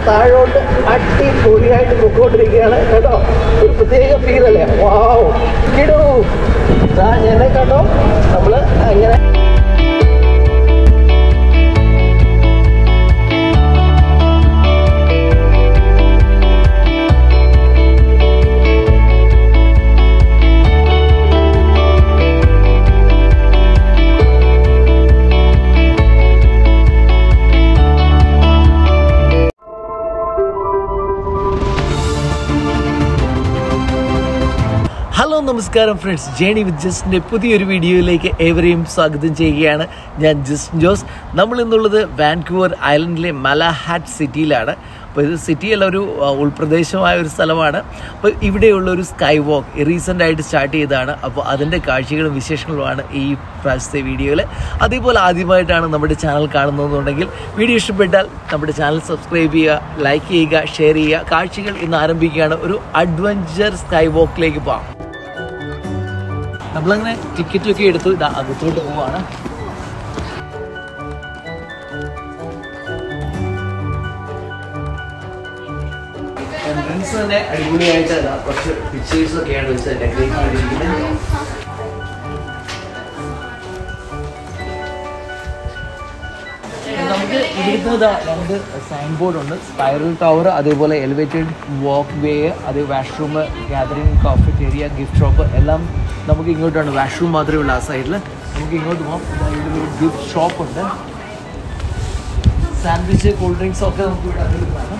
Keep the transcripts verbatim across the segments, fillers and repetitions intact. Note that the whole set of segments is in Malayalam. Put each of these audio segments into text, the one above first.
താഴോട്ട് അടിപൊളിയായിട്ട് പൊക്കോണ്ടിരിക്കുകയാണ് കേട്ടോ. ഒരു പ്രത്യേക ഫീലല്ലേ. വാവ് കിടൂ എന്നെ കേട്ടോ. നമ്മൾ അങ്ങനെ ഹലോ നമസ്കാരം ഫ്രണ്ട്സ്, ജേണി വിത്ത് ജസ്റ്റിൻ്റെ പുതിയൊരു വീഡിയോയിലേക്ക് ഏവരെയും സ്വാഗതം ചെയ്യുകയാണ്. ഞാൻ ജസ്റ്റ് ജോസ്. നമ്മൾ ഇന്നുള്ളത് വാൻകൂവർ ഐലൻഡിലെ മലഹാറ്റ് സിറ്റിയിലാണ്. അപ്പോൾ ഇത് സിറ്റിയല്ല, ഒരു ഉൾപ്രദേശമായ ഒരു സ്ഥലമാണ്. അപ്പോൾ ഇവിടെയുള്ള ഒരു സ്കൈ വാക്ക് റീസെൻ്റായിട്ട് സ്റ്റാർട്ട് ചെയ്തതാണ്. അപ്പോൾ അതിൻ്റെ കാഴ്ചകളും വിശേഷങ്ങളുമാണ് ഈ പ്രാവശ്യത്തെ വീഡിയോയിൽ. അതേപോലെ ആദ്യമായിട്ടാണ് നമ്മുടെ ചാനൽ കാണുന്നതെന്നുണ്ടെങ്കിൽ വീഡിയോ ഇഷ്ടപ്പെട്ടാൽ നമ്മുടെ ചാനൽ സബ്സ്ക്രൈബ് ചെയ്യുക, ലൈക്ക് ചെയ്യുക, ഷെയർ ചെയ്യുക. കാഴ്ചകൾ ഇന്ന് ആരംഭിക്കുകയാണ്. ഒരു അഡ്വഞ്ചർ സ്കൈ വാക്കിലേക്ക് പോകാം. നമ്മളങ്ങനെ ടിക്കറ്റൊക്കെ എടുത്തു ഇതാ അകത്തോട്ട് പോവാണ്. എൻട്രൻസ് തന്നെ അടിപൊളിയായിട്ട് കുറച്ച് പിക്ചേഴ്സ് ഒക്കെയാണ് വെച്ച് ഡെക്കറേറ്റ് ചെയ്തിരിക്കുന്നത്. നമുക്ക് ഇവിടുത്തെ രണ്ട് സൈൻ ബോർഡ് ഉണ്ട്. സ്പൈറൽ ടവർ, അതേപോലെ എലിവേറ്റഡ് വാക്ക് വേ, അത് washroom, gathering cafeteria, gift shop എല്ലാം നമുക്ക് ഇങ്ങോട്ടാണ്. വാഷ്റൂം മാത്രമേ ഉള്ളൂ ആ സൈഡിൽ. നമുക്ക് ഇങ്ങോട്ട് പോകാം. ഇതിലൊരു ഗിഫ്റ്റ് ഷോപ്പ് ഉണ്ട്. സാൻഡ്വിച്ച്, കൂൾ ഡ്രിങ്ക്സ് ഒക്കെ നമുക്ക് ഇവിടെ അവൈലബിളാണ്.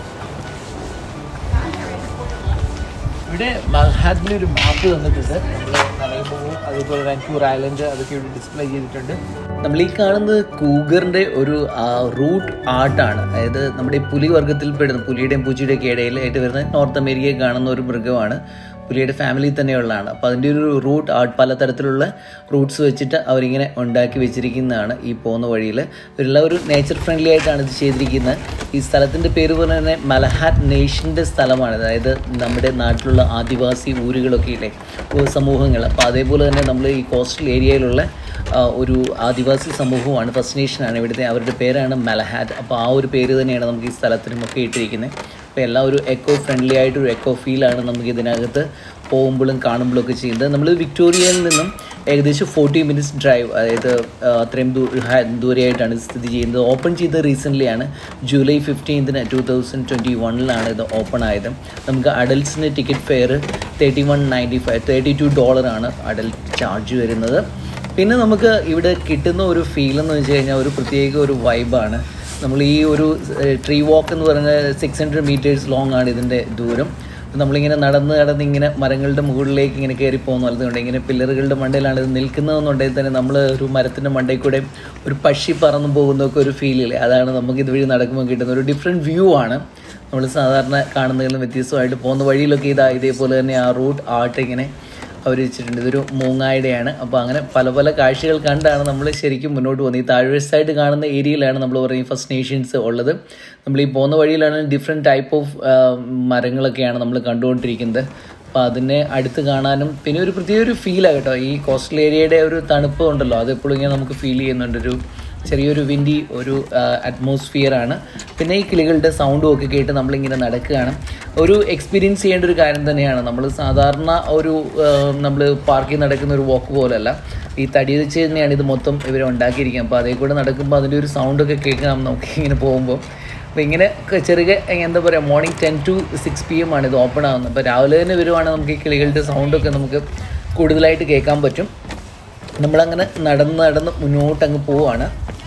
ഇവിടെ മൽഹാറ്റിൻ്റെ ഒരു മാപ്പ് തന്നിട്ടുണ്ട്. നമ്മൾ പറയുമ്പോൾ അതേപോലെ വാൻകൂവർ ഐലൻഡ് അതൊക്കെ ഇവിടെ ഡിസ്പ്ലേ ചെയ്തിട്ടുണ്ട്. നമ്മൾ ഈ കാണുന്നത് കൂഗറിൻ്റെ ഒരു റൂട്ട് ആർട്ടാണ്. അതായത് നമ്മുടെ ഈ പുലി വർഗ്ഗത്തിൽ പെടുന്ന, പുലിയുടെയും പൂച്ചയുടെയൊക്കെ ഇടയിലായിട്ട് വരുന്ന നോർത്ത് അമേരിക്കയിൽ കാണുന്ന ഒരു മൃഗമാണ്. പുലിയുടെ ഫാമിലി തന്നെയുള്ളതാണ്. അപ്പോൾ അതിൻ്റെ ഒരു റൂട്ട് ആർട്ട്, പലതരത്തിലുള്ള റൂട്ട്സ് വെച്ചിട്ട് അവരിങ്ങനെ ഉണ്ടാക്കി വെച്ചിരിക്കുന്നതാണ് ഈ പോകുന്ന വഴിയിൽ. ഇവരെല്ലാം ഒരു നേച്ചർ ഫ്രണ്ട്ലി ആയിട്ടാണ് ഇത് ചെയ്തിരിക്കുന്നത്. ഈ സ്ഥലത്തിൻ്റെ പേര് പോലെ തന്നെ മലഹാറ്റ് നേഷൻ്റെ സ്ഥലമാണ്. അതായത് നമ്മുടെ നാട്ടിലുള്ള ആദിവാസി ഊരുകളൊക്കെ ഇല്ലേ, സമൂഹങ്ങൾ. അപ്പോൾ അതേപോലെ തന്നെ നമ്മൾ ഈ കോസ്റ്റൽ ഏരിയയിലുള്ള ഒരു ആദിവാസി സമൂഹമാണ്, ഫസ്റ്റ് നേഷനാണ് ഇവിടുത്തെ. അവരുടെ പേരാണ് മലഹാറ്റ്. അപ്പോൾ ആ ഒരു പേര് തന്നെയാണ് നമുക്ക് ഈ സ്ഥലത്തിനുമൊക്കെ ഇട്ടിരിക്കുന്നത്. അപ്പോൾ എല്ലാം ഒരു എക്കോ ഫ്രണ്ട്ലി ആയിട്ടൊരു എക്കോ ഫീലാണ് നമുക്ക് ഇതിനകത്ത് പോകുമ്പോഴും കാണുമ്പോഴും ഒക്കെ ചെയ്യുന്നത്. നമ്മൾ വിക്ടോറിയയിൽ നിന്നും ഏകദേശം ഫോർട്ടി മിനിറ്റ്സ് ഡ്രൈവ്, അതായത് അത്രയും ദൂരെയായിട്ടാണ് ഇത് സ്ഥിതി ചെയ്യുന്നത്. ഓപ്പൺ ചെയ്തത് റീസെൻ്റ്ലിയാണ്. ജൂലൈ ഫിഫ്റ്റീൻത്തിന് ടു തൗസൻഡ് ട്വൻറ്റി വണ്ണിലാണ് ഇത് ഓപ്പൺ ആയത്. നമുക്ക് അഡൽട്ട്സിന് ticket fare thirty one ninety five thirty two ഡോളറാണ് അഡൽട്ട് ചാർജ് വരുന്നത്. പിന്നെ നമുക്ക് ഇവിടെ കിട്ടുന്ന ഒരു ഫീലെന്ന് വെച്ച് കഴിഞ്ഞാൽ ഒരു പ്രത്യേക ഒരു വൈബാണ്. നമ്മൾ ഈ ഒരു ട്രീ വാക്ക് എന്ന് പറയുന്നത് സിക്സ് ഹൺഡ്രഡ് മീറ്റേഴ്സ് ലോങ് ആണ് ഇതിൻ്റെ ദൂരം. നമ്മളിങ്ങനെ നടന്ന് നടന്ന് ഇങ്ങനെ മരങ്ങളുടെ മുകളിലേക്ക് ഇങ്ങനെ കയറി പോകുന്നു. അതുകൊണ്ട് ഇങ്ങനെ പില്ലറുകളുടെ മണ്ടയിലാണ് ഇത് നിൽക്കുന്നതെന്നുണ്ടെങ്കിൽ തന്നെ നമ്മൾ ഒരു മരത്തിൻ്റെ മണ്ടയിൽ കൂടെ ഒരു പക്ഷി പറന്നു പോകുന്നതൊക്കെ ഒരു ഫീലില്ലേ, അതാണ് നമുക്ക് ഇതുവഴി നടക്കുമ്പോൾ കിട്ടുന്ന ഒരു ഡിഫറെൻറ്റ് വ്യൂ ആണ്. നമ്മൾ സാധാരണ കാണുന്നതിലും വ്യത്യസ്തമായിട്ട് പോകുന്ന വഴിയിലൊക്കെ ഇതാ ഇതേപോലെ തന്നെ ആ റൂട്ട് ആർട്ട് ഇങ്ങനെ അവർ വെച്ചിട്ടുണ്ട്. ഇതൊരു മൂങ്ങായുടെയാണ്. അപ്പോൾ അങ്ങനെ പല പല കാഴ്ചകൾ കണ്ടാണ് നമ്മൾ ശരിക്കും മുന്നോട്ട് പോകുന്നത്. ഈ താഴ്വശത്തായിട്ട് കാണുന്ന ഏരിയയിലാണ് നമ്മൾ പറയും ഫസ്റ്റ് നേഷൻസ് ഉള്ളത്. നമ്മൾ ഈ പോകുന്ന വഴിയിലാണ് ഡിഫറെൻറ്റ് ടൈപ്പ് ഓഫ് മരങ്ങളൊക്കെയാണ് നമ്മൾ കണ്ടുകൊണ്ടിരിക്കുന്നത്. അപ്പോൾ അതിനെ അടുത്ത് കാണാനും പിന്നെ ഒരു പ്രത്യേക ഒരു ഫീലാണ് കേട്ടോ. ഈ കോസ്റ്റൽ ഏരിയയുടെ ഒരു തണുപ്പ് ഉണ്ടല്ലോ, അതെപ്പോഴും ഇങ്ങനെ നമുക്ക് ഫീൽ ചെയ്യുന്നുണ്ട്. ഒരു ചെറിയൊരു വിൻഡി ഒരു അറ്റ്മോസ്ഫിയറാണ്. പിന്നെ ഈ കിളികളുടെ സൗണ്ടും ഒക്കെ കേട്ട് നമ്മളിങ്ങനെ നടക്കുകയാണ്. ഒരു എക്സ്പീരിയൻസ് ചെയ്യേണ്ട ഒരു കാര്യം തന്നെയാണ്. നമ്മൾ സാധാരണ ഒരു നമ്മൾ പാർക്കിൽ നടക്കുന്ന ഒരു വാക്ക് പോലെയല്ല, ഈ തടി വെച്ച് തന്നെയാണ് ഇത് മൊത്തം ഇവർ ഉണ്ടാക്കിയിരിക്കുക. അപ്പോൾ അതേ കൂടെ നടക്കുമ്പോൾ അതിൻ്റെ ഒരു സൗണ്ടൊക്കെ കേൾക്കാം നമുക്ക് ഇങ്ങനെ പോകുമ്പോൾ. അപ്പോൾ ഇങ്ങനെ ചെറിയ എന്താ പറയുക, morning ten to six P M ആണ് ഇത് ഓപ്പൺ ആകുന്നത്. അപ്പോൾ രാവിലെ തന്നെ വരുവാണെങ്കിൽ നമുക്ക് ഈ കിളികളുടെ സൗണ്ടൊക്കെ നമുക്ക് കൂടുതലായിട്ട് കേൾക്കാൻ പറ്റും. നമ്മളങ്ങനെ നടന്ന് നടന്ന് മുന്നോട്ടങ്ങ് പോവുകയാണ്.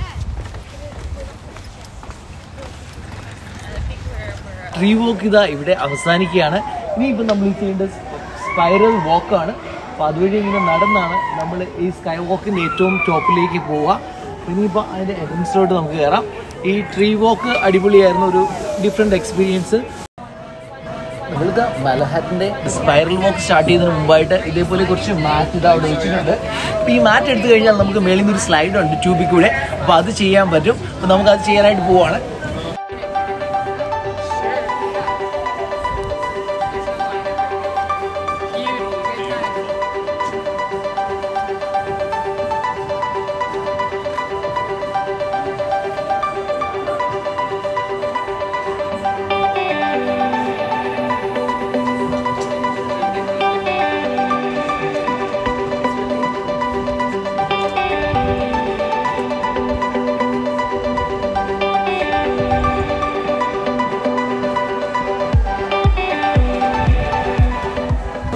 ട്രീ വാക്ക് ഇതാ ഇവിടെ അവസാനിക്കുകയാണ്. ഇനിയിപ്പോൾ നമ്മൾ ഈ ചെയ്യേണ്ട സ്പൈറൽ വാക്കാണ്. അപ്പോൾ അതുവഴി ഇങ്ങനെ നടന്നാണ് നമ്മൾ ഈ സ്കൈ വാക്കിൻ്റെ ഏറ്റവും ടോപ്പിലേക്ക് പോവുക. ഇനിയിപ്പോൾ അതിൻ്റെ എൻട്രൻസിലോട്ട് നമുക്ക് കയറാം. ഈ ട്രീ വാക്ക് അടിപൊളിയായിരുന്നു, ഒരു ഡിഫറെൻറ്റ് എക്സ്പീരിയൻസ്. നമ്മളിത് മലഹാറ്റിൻ്റെ സ്പൈറൽ വാക്ക് സ്റ്റാർട്ട് ചെയ്യുന്നതിന് മുമ്പായിട്ട് ഇതേപോലെ കുറച്ച് മാറ്റ് ഇത് അവിടെ വെച്ചിട്ടുണ്ട്. അപ്പോൾ ഈ മാറ്റ് എടുത്തു കഴിഞ്ഞാൽ നമുക്ക് മേളിൽ നിന്നൊരു സ്ലൈഡ് ഉണ്ട് ട്യൂബിൽ കൂടെ. അപ്പോൾ അത് ചെയ്യാൻ പറ്റും. അപ്പോൾ നമുക്കത് ചെയ്യാനായിട്ട് പോവുകയാണ്.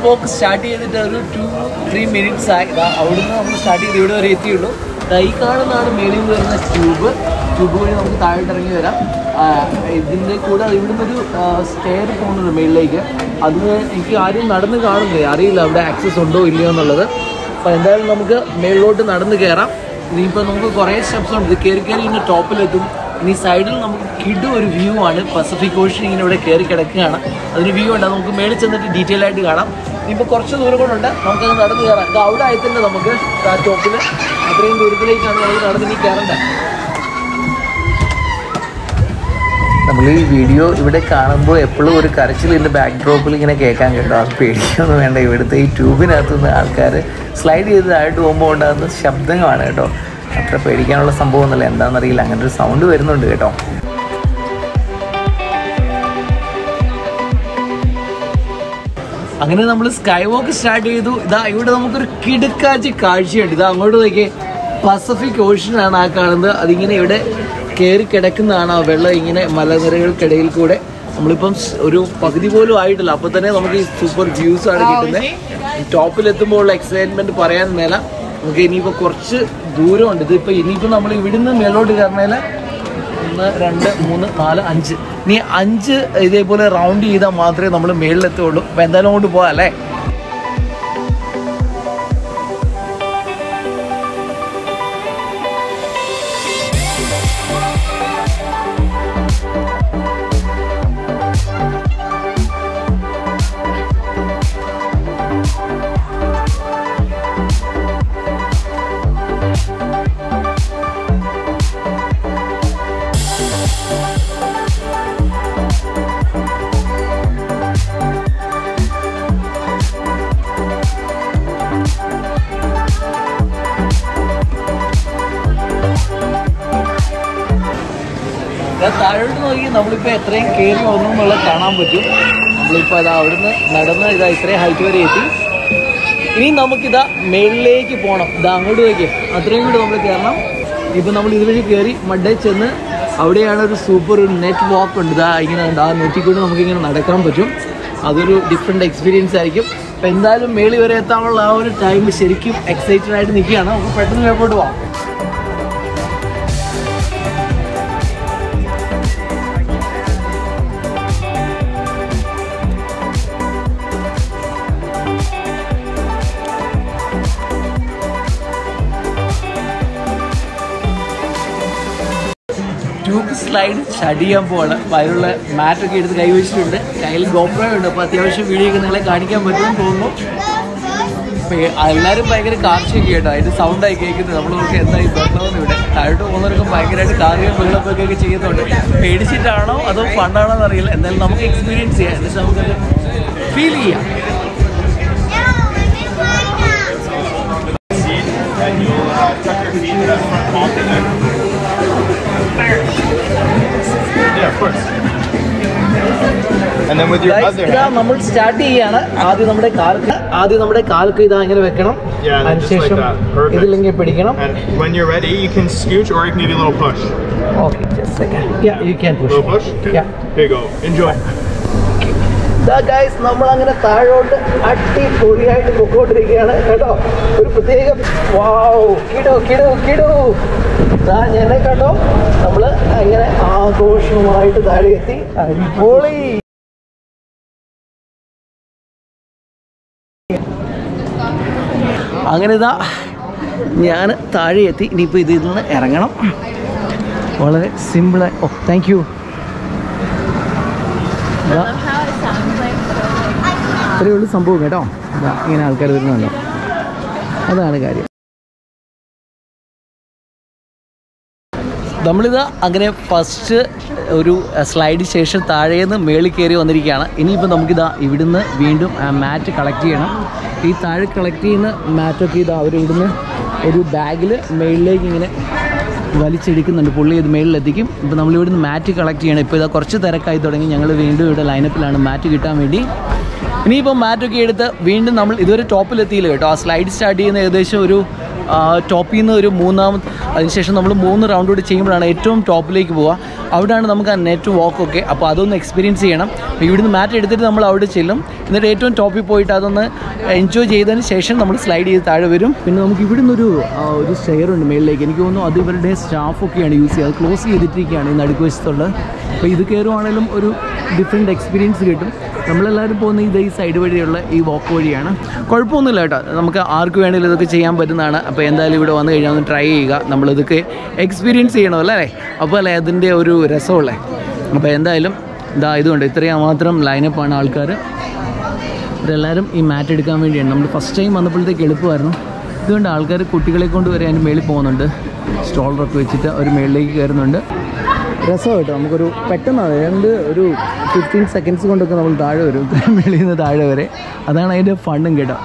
വോക്ക് സ്റ്റാർട്ട് ചെയ്തിട്ട് ഒരു ടു ത്രീ മിനിറ്റ്സ് ആയി. അവിടുന്ന് നമ്മൾ സ്റ്റാർട്ട് ചെയ്ത് ഇവിടെ വരെ എത്തിയുള്ളൂ. ഈ കാണുന്നതാണ് മേളിൽ നിന്ന് വരുന്ന ട്യൂബ്. ട്യൂബ് വഴി നമുക്ക് താഴോട്ട് ഇറങ്ങി വരാം. ഇതിൻ്റെ കൂടെ ഇവിടുന്ന് ഒരു സ്റ്റെയർ പോകുന്നുണ്ട് മേളിലേക്ക്. അത് എനിക്ക് ആരും നടന്ന് കാണുന്നില്ല, അറിയില്ല അവിടെ ആക്സസ് ഉണ്ടോ ഇല്ലയോ എന്നുള്ളത്. അപ്പോൾ എന്തായാലും നമുക്ക് മേളിലോട്ട് നടന്ന് കയറാം. ഇനിയിപ്പോൾ നമുക്ക് കുറേ സ്റ്റെപ്സ് ഉണ്ട്. ഇത് കയറി കയറി ഇങ്ങനെ ടോപ്പിലെത്തും. ഇനി സൈഡിൽ നമുക്ക് കിടു ഒരു വ്യൂ ആണ്. പസഫിക് ഓഷ്യൻ ഇങ്ങനെ ഇവിടെ കയറി കിടക്കുകയാണ്. അതിന് വ്യൂ ഉണ്ട്. നമുക്ക് മേളിൽ ചെന്നിട്ട് ഡീറ്റെയിൽ ആയിട്ട് കാണാം. ഇപ്പോൾ കുറച്ച് ദൂരം കൊണ്ടുണ്ട്, നമുക്കത് നടന്ന് കയറാം. ഇത് അവിടെ ആയിത്തന്നെ നമുക്ക് ആ ടോപ്പിൽ അത്രയും ദൂരത്തിലേക്കാണ് നമുക്ക് നടന്നിനി കയറേണ്ടത്. നമ്മൾ ഈ വീഡിയോ ഇവിടെ കാണുമ്പോൾ എപ്പോഴും ഒരു കരച്ചിലിൻ്റെ ബാക്ക് ഡ്രോപ്പിൽ ഇങ്ങനെ കേൾക്കാൻ കേട്ടോ. അത് പേടിക്കൊന്നും വേണ്ട. ഇവിടുത്തെ ഈ ട്യൂബിനകത്തുനിന്ന് ആൾക്കാർ സ്ലൈഡ് ചെയ്ത് താഴോട്ട് പോകുമ്പോൾ ഉണ്ടാകുന്ന ശബ്ദങ്ങളാണ് കേട്ടോ. അത്ര പേടിക്കാനുള്ള സംഭവമൊന്നുമില്ല. എന്താണെന്നറിയില്ല, അങ്ങനെ ഒരു സൗണ്ട് വരുന്നുണ്ട് കേട്ടോ. അങ്ങനെ നമ്മൾ സ്കൈ വാക്ക് സ്റ്റാർട്ട് ചെയ്തു. ഇതാ ഇവിടെ നമുക്കൊരു കിടുക്കാച്ചി കാഴ്ചയുണ്ട്. ഇതാ അങ്ങോട്ട് നോക്കിയേ, പസഫിക് ഓഷ്യനാണ് ആ കാണുന്നത്. അതിങ്ങനെ ഇവിടെ കയറി കിടക്കുന്നതാണ് ആ വെള്ളം ഇങ്ങനെ മലനിരകൾക്കിടയിൽ കൂടെ. നമ്മളിപ്പം ഒരു പകുതി പോലും ആയിട്ടില്ല, അപ്പോൾ തന്നെ നമുക്ക് ഈ സൂപ്പർ വ്യൂസ് ആണ് കിട്ടുന്നത്. ടോപ്പിലെത്തുമ്പോൾ ഉള്ള എക്സൈറ്റ്മെൻറ്റ് പറയാൻ മേല. നമുക്ക് ഇനിയിപ്പോൾ കുറച്ച് ദൂരമുണ്ട്. ഇതിപ്പോൾ ഇനിയിപ്പോൾ നമ്മൾ ഇവിടുന്ന് മേലോട്ട് കയറണേൽ ഒന്ന് രണ്ട് മൂന്ന് നാല് അഞ്ച് ഇനി അഞ്ച് ഇതേപോലെ റൗണ്ട് ചെയ്താൽ മാത്രമേ നമ്മൾ മേളിലെത്തുള്ളൂ. അപ്പോൾ എന്തായാലും അങ്ങോട്ട് പോകാം അല്ലേ. താഴോട്ട് നോക്കി നമ്മളിപ്പോൾ എത്രയും കയറി വന്നു എന്നുള്ളത് കാണാൻ പറ്റും. നമ്മളിപ്പോൾ അതാ അവിടുന്ന് നടന്ന് ഇതാ ഇത്രയും ഹൈറ്റ് വരെ എത്തി. ഇനി നമുക്കിതാ മേളിലേക്ക് പോകണം. ഇതാ അങ്ങോട്ട് നോക്കിയേ, അത്രയും കൂടി നമ്മൾ കയറണം. ഇപ്പം നമ്മൾ ഇതുവഴി കയറി മഡേ ചെന്ന് അവിടെയാണ് ഒരു സൂപ്പർ ഒരു നെറ്റ് വാക്ക് ഉണ്ട്. ഇതാ ഇങ്ങനെ ഉണ്ട്. ആ നെറ്റിൽ കൂടി നമുക്കിങ്ങനെ നടക്കാൻ പറ്റും. അതൊരു ഡിഫറെൻറ്റ് എക്സ്പീരിയൻസ് ആയിരിക്കും. അപ്പം എന്തായാലും മേളിൽ വരെ എത്താനുള്ള ആ ഒരു ടൈം ശരിക്കും എക്സൈറ്റഡ് ആയിട്ട് നിൽക്കുകയാണ്. നമുക്ക് പെട്ടെന്ന് മേപ്പോട്ട് പോകാം. ട്യൂബ് സ്ലൈഡ് സ്റ്റാർട്ട് ചെയ്യാൻ പോവാണ്. അപ്പോൾ അതിലുള്ള മാറ്റൊക്കെ എടുത്ത് കൈവച്ചിട്ടുണ്ട്. കയ്യിൽ ഗോപ്രോ ഉണ്ട്. അപ്പോൾ അത്യാവശ്യം വീഡിയോ ഒക്കെ നിങ്ങളെ കാണിക്കാൻ പറ്റുമെന്ന് തോന്നുന്നു. അപ്പോൾ എല്ലാവരും ഭയങ്കര കാർഷിക കേട്ടോ. അതിൻ്റെ സൗണ്ടായി കേൾക്കുന്നത്. നമ്മൾ നോക്കി എന്തായി ബഹളമെന്ന്. ഇവിടെ താഴോട്ട് പോകുന്നവർക്കും ഭയങ്കരമായിട്ട് കാറിയും വെള്ളപ്പൊക്കെ ചെയ്യുന്നുണ്ട്. പേടിച്ചിട്ടാണോ അതോ ഫണ്ടാണോ എന്നറിയില്ല. എന്തായാലും നമുക്ക് എക്സ്പീരിയൻസ് ചെയ്യാം. എന്നിട്ട് നമുക്കത് ഫീൽ ചെയ്യാം. Yeah, of course. And then with your other hand, നമ്മൾ സ്റ്റാർട്ട് ചെയ്യാണ്. ആദ്യം നമ്മുടെ കാൽക്ക് ആദ്യം നമ്മുടെ കാൽക്ക് ഇതാ ഇങ്ങനെ വെക്കണം. അതിനുശേഷം ഇതില്ലെങ്കിൽ പിടിക്കണം. and when you're ready, you can scooch or you can give you a little push. Okay, just a second. Yeah, you can push. Little push? Okay. Yeah. Here you go. Enjoy. ഇതാ ഗൈസ്, നമ്മളങ്ങനെ താഴോട്ട് അടിപൊളിയായിട്ട് പൊക്കോണ്ടിരിക്കുകയാണ് കേട്ടോ. ഒരു പ്രത്യേക വാവ് കിടു കിടു കിടു ഇതാ എന്നെ കേട്ടോ. നമ്മൾ അങ്ങനെ ആഘോഷമായിട്ട് താഴെ എത്തി. അടിപൊളി. അങ്ങനെ ഇതാ ഞാൻ താഴെ എത്തി. ഇനിയിപ്പോൾ ഇതിൽ നിന്ന് ഇറങ്ങണം. വളരെ സിമ്പിളായി. Oh thank you. ഇത്രയേ ഉള്ളൂ സംഭവം കേട്ടോ. ഇങ്ങനെ ആൾക്കാർ വരുന്നുണ്ടോ, അതാണ് കാര്യം. നമ്മളിത് അങ്ങനെ ഫസ്റ്റ് ഒരു സ്ലൈഡിന് ശേഷം താഴേന്ന് മേളിൽ കയറി വന്നിരിക്കുകയാണ്. ഇനിയിപ്പോൾ നമുക്കിതാ ഇവിടുന്ന് വീണ്ടും മാറ്റ് കളക്ട് ചെയ്യണം. ഈ താഴെ കളക്ട് ചെയ്യുന്ന മാറ്റൊക്കെ ഇതാ അവർ ഇവിടുന്ന് ഒരു ബാഗിൽ മേളിലേക്ക് ഇങ്ങനെ വലിച്ചെടുക്കുന്നുണ്ട്. പുള്ളി ഇത് മേളിലെത്തിക്കും. ഇപ്പോൾ നമ്മളിവിടുന്ന് മാറ്റ് കളക്ട് ചെയ്യണം. ഇപ്പോൾ ഇതാ കുറച്ച് തിരക്കായി തുടങ്ങി. ഞങ്ങൾ വീണ്ടും ഇവിടെ ലൈനപ്പിലാണ് മാറ്റ് കിട്ടാൻ വേണ്ടി. ഇനിയിപ്പോൾ മാറ്റൊക്കെ എടുത്ത് വീണ്ടും നമ്മൾ ഇതുവരെ ടോപ്പിലെത്തിയില്ല കേട്ടോ. ആ സ്ലൈഡ് സ്റ്റാർട്ട് ചെയ്യുന്ന ഏകദേശം ഒരു ടോപ്പിൽ നിന്ന് ഒരു മൂന്നാമത് അതിനുശേഷം നമ്മൾ മൂന്ന് റൗണ്ട് കൂടി ചെയ്യുമ്പോഴാണ് ഏറ്റവും ടോപ്പിലേക്ക് പോവുക. അവിടെയാണ് നമുക്ക് ആ നെറ്റ് വാക്കൊക്കെ. അപ്പോൾ അതൊന്ന് എക്സ്പീരിയൻസ് ചെയ്യണം. അപ്പോൾ ഇവിടുന്ന് മാറ്റ് എടുത്തിട്ട് നമ്മൾ അവിടെ ചെല്ലും. എന്നിട്ട് ഏറ്റവും ടോപ്പിൽ പോയിട്ട് അതൊന്ന് എൻജോയ് ചെയ്തതിന് ശേഷം നമ്മൾ സ്ലൈഡ് ചെയ്ത് താഴെ വരും. പിന്നെ നമുക്ക് ഇവിടുന്ന് ഒരു ഒരു സ്റ്റെയർ ഉണ്ട് മേളിലേക്ക്. എനിക്ക് തോന്നുന്നു അത് ഇവരുടെ സ്റ്റാഫൊക്കെയാണ് യൂസ് ചെയ്യുക. അത് ക്ലോസ് ചെയ്തിട്ടിരിക്കുകയാണ് ഈ നടുക്കുവശത്തുള്ളത്. അപ്പോൾ ഇത് കയറുവാണെങ്കിലും ഒരു ഡിഫറെൻറ്റ് എക്സ്പീരിയൻസ് കിട്ടും. നമ്മളെല്ലാവരും പോകുന്ന ഇത് ഈ സൈഡ് വഴിയുള്ള ഈ വാക്ക് വഴിയാണ്. കുഴപ്പമൊന്നുമില്ല കേട്ടോ, നമുക്ക് ആർക്ക് വേണമെങ്കിലും ഇതൊക്കെ ചെയ്യാൻ പറ്റുന്നതാണ്. അപ്പോൾ എന്തായാലും ഇവിടെ വന്നു കഴിഞ്ഞാൽ ഒന്ന് ട്രൈ ചെയ്യുക. നമ്മളിതൊക്കെ എക്സ്പീരിയൻസ് ചെയ്യണമല്ലോ അല്ലേ? അപ്പോൾ അല്ലേ അതിൻ്റെ ഒരു രസമുള്ളേ. അപ്പോൾ എന്തായാലും ഇതാ ഇതുകൊണ്ട് ഇത്രയും മാത്രം ലൈനപ്പാണ് ആൾക്കാർ. ഇവരെല്ലാവരും ഈ മാറ്റ് എടുക്കാൻ വേണ്ടിയാണ്. നമ്മൾ ഫസ്റ്റ് ടൈം വന്നപ്പോഴത്തേക്ക് എളുപ്പമായിരുന്നു. ഇതുകൊണ്ട് ആൾക്കാർ കുട്ടികളെ കൊണ്ട് വരെ അതിൻ്റെ മേളിൽ പോകുന്നുണ്ട്. സ്റ്റോളറൊക്കെ വെച്ചിട്ട് ഒരു മേളിലേക്ക് കയറുന്നുണ്ട്. രസമായിട്ട് നമുക്കൊരു പെട്ടെന്ന് രണ്ട് ഒരു ഫിഫ്റ്റീൻ സെക്കൻഡ്സ് കൊണ്ടൊക്കെ നമ്മൾ താഴെ വരും. മേളിൽ നിന്ന് താഴെ വരെ. അതാണ് അതിൻ്റെ ഫണ്ടും കേട്ടോ.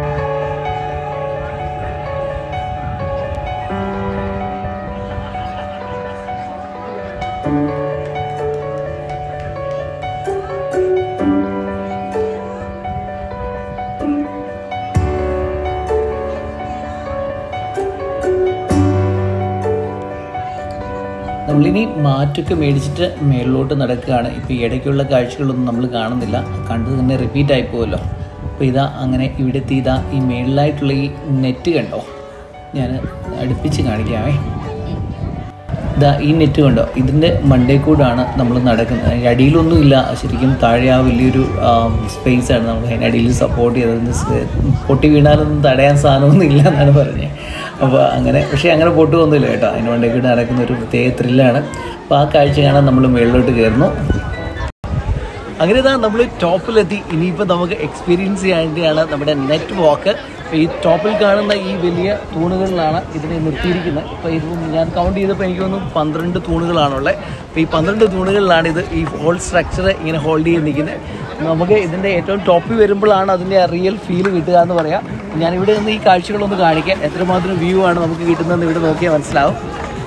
നമ്മളിനി മാറ്റൊക്കെ മേടിച്ചിട്ട് മേളിലോട്ട് നടക്കുകയാണ്. ഇപ്പോൾ ഈ ഇടയ്ക്കുള്ള കാഴ്ചകളൊന്നും നമ്മൾ കാണുന്നില്ല, കണ്ടു തന്നെ റിപ്പീറ്റ് ആയി പോകുമല്ലോ. അപ്പോൾ ഇതാ അങ്ങനെ ഇവിടെ എത്തി. ഇതാ ഈ മേളിലായിട്ടുള്ള ഈ നെറ്റ് കണ്ടോ, ഞാൻ അടുപ്പിച്ച് കാണിക്കാമേ. ഇതാ ഈ നെറ്റ് കണ്ടോ, ഇതിൻ്റെ മണ്ടേ കൂടാണ് നമ്മൾ നടക്കുന്നത്. അതിൻ്റെ അടിയിലൊന്നും ഇല്ല, ശരിക്കും താഴെ ആ വലിയൊരു സ്പേസാണ് നമുക്ക് അതിൻ്റെ അടിയിൽ സപ്പോർട്ട് ചെയ്തത്. പൊട്ടി വീണാലൊന്നും തടയാൻ സാധനമൊന്നും ഇല്ല എന്നാണ് പറഞ്ഞത്. അപ്പോൾ അങ്ങനെ പക്ഷേ അങ്ങനെ പൊട്ടുമൊന്നുമില്ല കേട്ടോ. അതിന് മണ്ടേക്ക് നടക്കുന്ന ഒരു പ്രത്യേക ത്രില്ലാണ്. അപ്പോൾ ആ കാഴ്ച കാണാൻ നമ്മൾ മുകളിലോട്ട് കയറുന്നു. അങ്ങനെ ഇതാ നമ്മൾ ടോപ്പിലെത്തി. ഇനിയിപ്പോൾ നമുക്ക് എക്സ്പീരിയൻസ് ചെയ്യേണ്ടതാണ് നമ്മുടെ നെറ്റ് വാക്ക്. ഈ ടോപ്പിൽ കാണുന്ന ഈ വലിയ തൂണുകളിലാണ് ഇതിനെ നിർത്തിയിരിക്കുന്നത്. ഇപ്പോൾ ഇത് ഞാൻ കൗണ്ട് ചെയ്തപ്പോൾ എനിക്ക് തോന്നുന്നു പന്ത്രണ്ട് തൂണുകളാണുള്ളത്. അപ്പോൾ ഈ പന്ത്രണ്ട് തൂണുകളിലാണ് ഇത് ഈ ഹോൾ സ്ട്രക്ചർ ഇങ്ങനെ ഹോൾഡ് ചെയ്ത് നിൽക്കുന്നത്. നമുക്ക് ഇതിൻ്റെ ഏറ്റവും ടോപ്പിൽ വരുമ്പോഴാണ് അതിൻ്റെ റിയൽ ഫീൽ കിട്ടുക എന്ന് പറയാം. ഞാനിവിടെ നിന്ന് ഈ കാഴ്ചകളൊന്ന് കാണിക്കാം. എത്രമാത്രം വ്യൂ ആണ് നമുക്ക് കിട്ടുന്നതെന്ന് ഇവിടെ നോക്കിയാൽ മനസ്സിലാവും.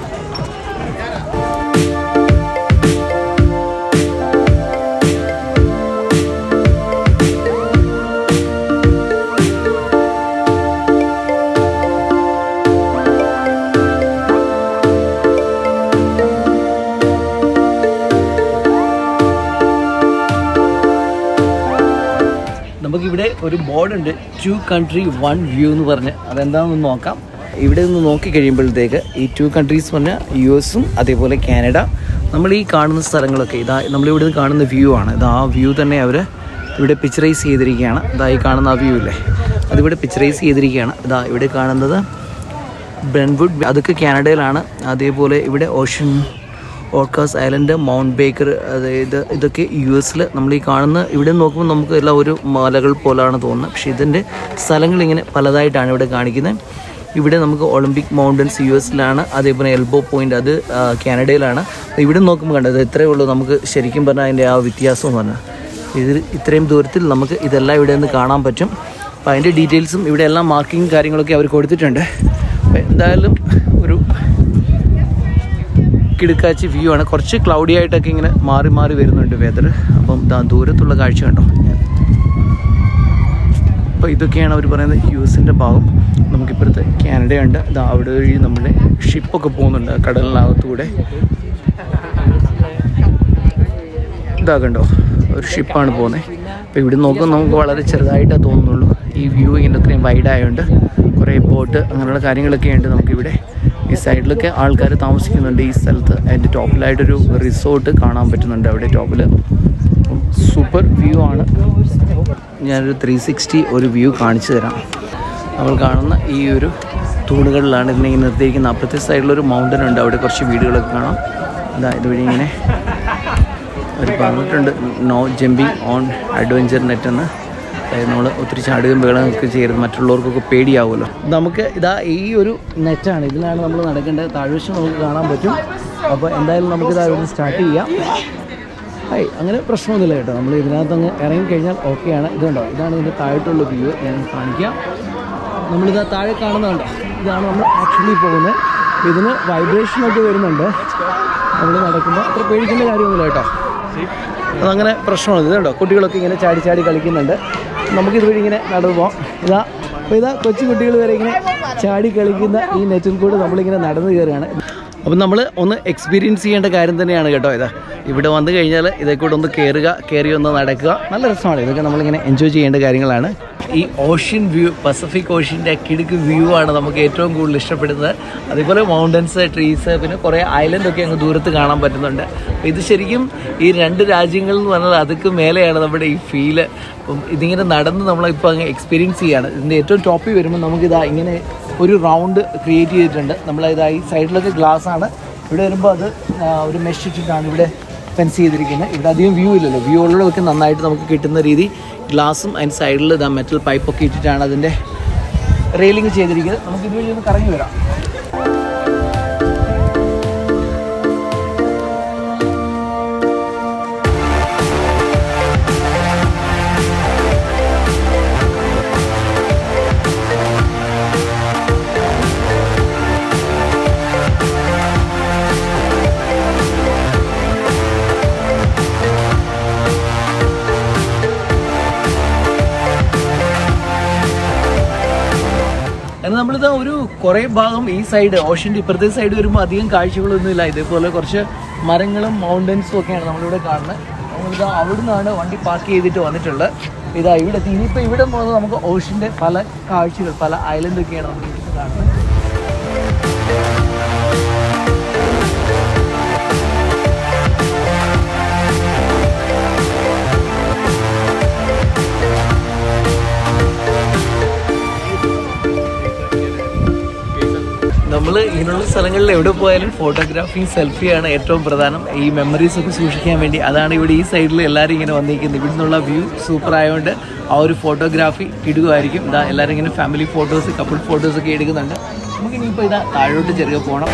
നമുക്കിവിടെ ഒരു ബോർഡുണ്ട്, ടു കൺട്രി വൺ വ്യൂ എന്ന് പറഞ്ഞ്. അതെന്താണെന്ന് നോക്കാം. ഇവിടെ നിന്ന് നോക്കി കഴിയുമ്പോഴത്തേക്ക് ഈ ടു കൺട്രീസ് പറഞ്ഞാൽ യു എസും അതേപോലെ കാനഡ. നമ്മൾ ഈ കാണുന്ന സ്ഥലങ്ങളൊക്കെ ഇതാ നമ്മളിവിടെ നിന്ന് കാണുന്ന വ്യൂ ആണ്. ഇത് ആ വ്യൂ തന്നെ അവർ ഇവിടെ പിക്ചറൈസ് ചെയ്തിരിക്കുകയാണ്. ഇതാ ഈ കാണുന്ന ആ വ്യൂ ഇല്ലേ, അതിവിടെ പിക്ചറൈസ് ചെയ്തിരിക്കുകയാണ്. ഇതാ ഇവിടെ കാണുന്നത് ബ്രെൻവുഡ്, അതൊക്കെ കാനഡയിലാണ്. അതേപോലെ ഇവിടെ ocean Orcas island, Mount Baker, അതായത് ഇതൊക്കെ യു എസിൽ. നമ്മൾ ഈ കാണുന്ന ഇവിടെ നോക്കുമ്പോൾ നമുക്ക് എല്ലാം ഒരു മലകൾ പോലാണ് തോന്നുന്നത്. പക്ഷേ ഇതിൻ്റെ സ്ഥലങ്ങളിങ്ങനെ പലതായിട്ടാണ് ഇവിടെ കാണിക്കുന്നത്. ഇവിടെ നമുക്ക് ഒളിമ്പിക് മൗണ്ടൻസ് യു എസിലാണ്, അതേപോലെ എൽബോ പോയിൻ്റ് അത് കാനഡയിലാണ്. ഇവിടെ നോക്കുമ്പോൾ കണ്ടത് ഇത്രയേ ഉള്ളൂ നമുക്ക് ശരിക്കും പറഞ്ഞാൽ അതിൻ്റെ ആ വ്യത്യാസം പറഞ്ഞാൽ. ഇത് ഇത്രയും ദൂരത്തിൽ നമുക്ക് ഇതെല്ലാം ഇവിടെ നിന്ന് കാണാൻ പറ്റും. അപ്പോൾ അതിൻ്റെ ഡീറ്റെയിൽസും ഇവിടെ എല്ലാം മാർക്കിങ് കാര്യങ്ങളൊക്കെ അവർ കൊടുത്തിട്ടുണ്ട്. അപ്പോൾ എന്തായാലും ഒരു കിടുക്കാച്ചി വ്യൂ ആണ്. കുറച്ച് ക്ലൗഡി ആയിട്ടൊക്കെ ഇങ്ങനെ മാറി മാറി വരുന്നുണ്ട് വെതർ. അപ്പം ഇതാ ദൂരത്തുള്ള കാഴ്ച കണ്ടോ. അപ്പോൾ ഇതൊക്കെയാണ് അവർ പറയുന്നത് യു എസിൻ്റെ ഭാഗം. നമുക്കിപ്പോഴത്തെ കാനഡയുണ്ട്. ഇതാ അവിടെ വഴി നമ്മുടെ ഷിപ്പൊക്കെ പോകുന്നുണ്ട് കടലിനകത്തൂടെ. ഇതാ കണ്ടോ, ഒരു ഷിപ്പാണ് പോകുന്നത്. അപ്പോൾ ഇവിടെ നോക്കുമ്പോൾ നമുക്ക് വളരെ ചെറുതായിട്ടേ തോന്നുന്നുള്ളൂ. ഈ വ്യൂ ഇങ്ങനെ അത്രയും വൈഡായതുകൊണ്ട് കുറേ ബോട്ട് അങ്ങനെയുള്ള കാര്യങ്ങളൊക്കെ ഉണ്ട് നമുക്കിവിടെ. ഈ സൈഡിലൊക്കെ ആൾക്കാർ താമസിക്കുന്നുണ്ട് ഈ സ്ഥലത്ത്. അതിൻ്റെ ടോപ്പിലായിട്ടൊരു റിസോർട്ട് കാണാൻ പറ്റുന്നുണ്ട് അവിടെ ടോപ്പിൽ. സൂപ്പർ വ്യൂ ആണ്. ഞാനൊരു ത്രീ സിക്സ്റ്റി ഒരു വ്യൂ കാണിച്ചു തരാം. നമ്മൾ കാണുന്ന ഈ ഒരു തൂണുകളിലാണ് ഇതിനെ ഇങ്ങനെ നിർത്തിയിരിക്കുന്നത്. അപ്പുറത്തെ സൈഡിലൊരു മൗണ്ടൻ ഉണ്ട്, അവിടെ കുറച്ച് വീടുകളൊക്കെ കാണാം. അതാ ഇതുവഴി ഇങ്ങനെ അവർ പറഞ്ഞിട്ടുണ്ട് no jumping on adventure net എന്ന്. അതായത് നമ്മൾ ഒത്തിരി ചാടുകയും ബഹളമൊക്കെ ചെയ്യരുത്, മറ്റുള്ളവർക്കൊക്കെ പേടിയാവുമല്ലോ. നമുക്ക് ഇതാ ഈ ഒരു നെറ്റാണ്, ഇതിലാണ് നമ്മൾ നടക്കേണ്ടത്. താഴ്വശം നമുക്ക് കാണാൻ പറ്റും. അപ്പോൾ എന്തായാലും നമുക്കിതാ ഇവിടെ സ്റ്റാർട്ട് ചെയ്യാം. ഹൈ അങ്ങനെ പ്രശ്നമൊന്നുമില്ല കേട്ടോ. നമ്മൾ ഇതിനകത്ത് അങ്ങ് ഇറങ്ങിക്കഴിഞ്ഞാൽ ഓക്കെയാണ്. ഇതുണ്ടോ, ഇതാണ് ഇതിൻ്റെ താഴോട്ടുള്ള വ്യൂ. ഞാൻ കാണിക്കാം. നമ്മളിതാ താഴെ കാണുന്നുണ്ടോ, ഇതാണ് നമ്മൾ ആക്ച്വലി പോകുന്നത്. ഇതിന് വൈബ്രേഷനൊക്കെ വരുന്നുണ്ട് നമ്മൾ നടക്കുമ്പോൾ. അത്ര പേടിക്കേണ്ട കാര്യമൊന്നുമില്ല കേട്ടോ. അതങ്ങനെ പ്രശ്നമൊന്നും. ഇതുണ്ടോ കുട്ടികളൊക്കെ ഇങ്ങനെ ചാടി ചാടി കളിക്കുന്നുണ്ട്. നമുക്കിതുവഴി ഇങ്ങനെ നടന്നു പോകാം. ഇതാ അപ്പോൾ ഇതാ കൊച്ചു കുട്ടികൾ വരെ ഇങ്ങനെ ചാടി കളിക്കുന്ന ഈ നെറ്റിൽ കൂടെ നമ്മളിങ്ങനെ നടന്നു കയറുകയാണ്. അപ്പം നമ്മൾ ഒന്ന് എക്സ്പീരിയൻസ് ചെയ്യേണ്ട കാര്യം തന്നെയാണ് കേട്ടോ. ഇതാ ഇവിടെ വന്നു കഴിഞ്ഞാൽ ഇതേ കൂടെ ഒന്ന് കയറുക, കയറി ഒന്ന് നടക്കുക, നല്ല രസമാണ്. ഇതൊക്കെ നമ്മളിങ്ങനെ എൻജോയ് ചെയ്യേണ്ട കാര്യങ്ങളാണ്. ഈ ഓഷ്യൻ വ്യൂ, പസഫിക് ഓഷ്യൻ്റെ കിടുക്ക് വ്യൂ ആണ് നമുക്ക് ഏറ്റവും കൂടുതൽ ഇഷ്ടപ്പെടുന്നത്. അതേപോലെ മൗണ്ടൻസ്, ട്രീസ്, പിന്നെ കുറേ ഐലൻഡൊക്കെ അങ്ങ് ദൂരത്ത് കാണാൻ പറ്റുന്നുണ്ട്. അപ്പോൾ ഇത് ശരിക്കും ഈ രണ്ട് രാജ്യങ്ങൾ എന്ന് പറഞ്ഞാൽ അതൊക്കെ മേലെയാണ് നമ്മുടെ ഈ ഫീല്. അപ്പം ഇതിങ്ങനെ നടന്ന് നമ്മളിപ്പോൾ അങ്ങ് എക്സ്പീരിയൻസ് ചെയ്യുകയാണ്. ഇതിൻ്റെ ഏറ്റവും ടോപ്പിൽ വരുമ്പോൾ നമുക്കിതാ ഇങ്ങനെ ഒരു റൗണ്ട് ക്രിയേറ്റ് ചെയ്തിട്ടുണ്ട്. നമ്മളിതാ ഈ സൈഡിലൊക്കെ ഗ്ലാസ് ആണ്. ഇവിടെ വരുമ്പോൾ അത് ഒരു മെഷ് ഇട്ടിട്ടാണ് ഇവിടെ ഫെൻസ് ചെയ്തിരിക്കുന്നത്. ഇവിടെ അധികം വ്യൂ ഇല്ലല്ലോ, വ്യൂ ഉള്ളതൊക്കെ നന്നായിട്ട് നമുക്ക് കിട്ടുന്ന രീതി ഗ്ലാസും അതിൻ്റെ സൈഡിൽ ഇതാ മെറ്റൽ പൈപ്പൊക്കെ ഇട്ടിട്ടാണ് അതിൻ്റെ റെയിലിംഗ് ചെയ്തിരിക്കുന്നത്. നമുക്ക് ഇതുവഴി ഒന്ന് കറങ്ങി വരാം. അങ്ങനെ നമ്മളിത് ഒരു കുറേ ഭാഗം ഈ സൈഡ് ഓഷ്യൻ്റെ ഇപ്പുറത്തെ സൈഡ് വരുമ്പോൾ അധികം കാഴ്ചകളൊന്നുമില്ല. ഇതേപോലെ കുറച്ച് മരങ്ങളും മൗണ്ടൻസും ഒക്കെയാണ് നമ്മളിവിടെ കാണുന്നത്. നമ്മളിത് അവിടെ നിന്നാണ് വണ്ടി പാർക്ക് ചെയ്തിട്ട് വന്നിട്ടുള്ളത്. ഇതാ ഇവിടെ ഇനിയിപ്പോൾ ഇവിടെ പോകുന്നത് നമുക്ക് ഓഷ്യൻ്റെ പല കാഴ്ചകൾ, പല ഐലൻഡൊക്കെയാണ് നമുക്ക് ഇവിടെ കാണുന്നത്. നമ്മൾ ഇങ്ങനെയുള്ള സ്ഥലങ്ങളിൽ എവിടെ പോയാലും ഫോട്ടോഗ്രാഫിയും സെൽഫിയാണ് ഏറ്റവും പ്രധാനം. ഈ മെമ്മറീസ് ഒക്കെ സൂക്ഷിക്കാൻ വേണ്ടി അതാണ് ഇവിടെ ഈ സൈഡിൽ എല്ലാവരും ഇങ്ങനെ വന്നിരിക്കുന്നത്. ഇവിടെ നിന്നുള്ള വ്യൂ സൂപ്പർ ആയതുകൊണ്ട് ആ ഒരു ഫോട്ടോഗ്രാഫി ഇടുകയായിരിക്കും. ഇതാ എല്ലാവരും ഇങ്ങനെ ഫാമിലി ഫോട്ടോസ്, കപ്പിൾ ഫോട്ടോസൊക്കെ എടുക്കുന്നുണ്ട്. നമുക്ക് ഇനിയിപ്പോൾ ഇതാ താഴോട്ട് ചെറിയ പോകണം.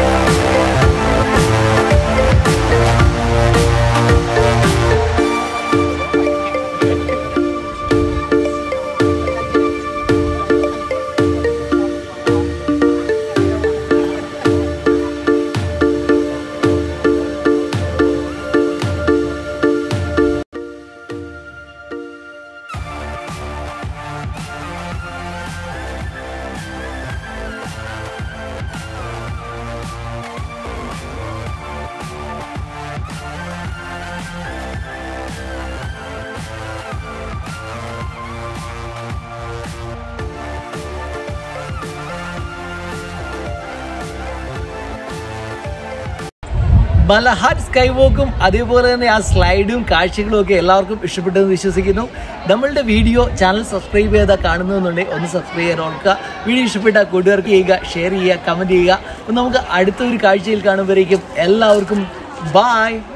മലഹാറ്റ് സ്കൈ വോക്കും അതേപോലെ തന്നെ ആ സ്ലൈഡും കാഴ്ചകളും ഒക്കെ എല്ലാവർക്കും ഇഷ്ടപ്പെട്ടെന്ന് വിശ്വസിക്കുന്നു. നമ്മളുടെ വീഡിയോ ചാനൽ സബ്സ്ക്രൈബ് ചെയ്താൽ കാണുന്നതെന്നുണ്ടെങ്കിൽ ഒന്ന് സബ്സ്ക്രൈബ് ചെയ്യാൻ ഓർക്കുക. വീഡിയോ ഇഷ്ടപ്പെട്ടാൽ കൂട്ടുകാർക്ക് ചെയ്യുക, ഷെയർ ചെയ്യുക, കമൻറ്റ് ചെയ്യുക. അപ്പം നമുക്ക് അടുത്തൊരു കാഴ്ചയിൽ കാണുമ്പോഴേക്കും എല്ലാവർക്കും ബായ്.